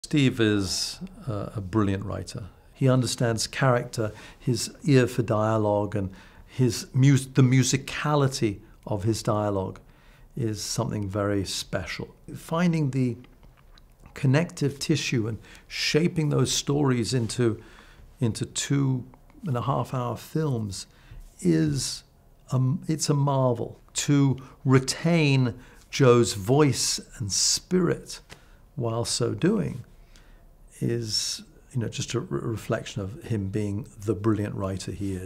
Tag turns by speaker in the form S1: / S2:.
S1: Steve is a brilliant writer. He understands character, his ear for dialogue, and the musicality of his dialogue is something very special. Finding the connective tissue and shaping those stories into 2.5-hour films is it's a marvel. To retain Joe's voice and spirit while so doing is, just a reflection of him being the brilliant writer he is.